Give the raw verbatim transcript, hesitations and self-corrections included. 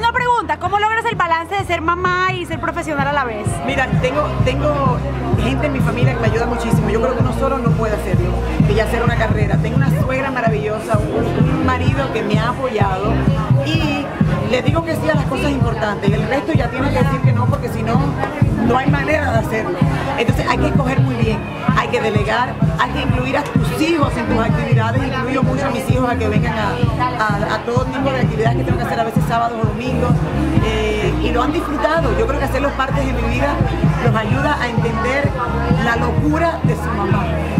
Última pregunta, ¿cómo logras el balance de ser mamá y ser profesional a la vez? Mira, tengo, tengo gente en mi familia que me ayuda muchísimo. Yo creo que uno solo no puede hacerlo, que ya hacer una carrera. Tengo una suegra maravillosa, un, un marido que me ha apoyado y le digo que sí a las cosas importantes. El resto ya tiene que decir que no, porque si no, no hay manera de hacerlo. Entonces hay que escoger muy bien, hay que delegar, hay que incluir a tus hijos en tus actividades. Incluyo mucho a mis hijos a que vengan a, a, a todo tipo de actividades que tengo que hacer, a veces sábados o domingos, eh, y lo han disfrutado. Yo creo que hacerlos parte de mi vida los ayuda a entender la locura de su mamá.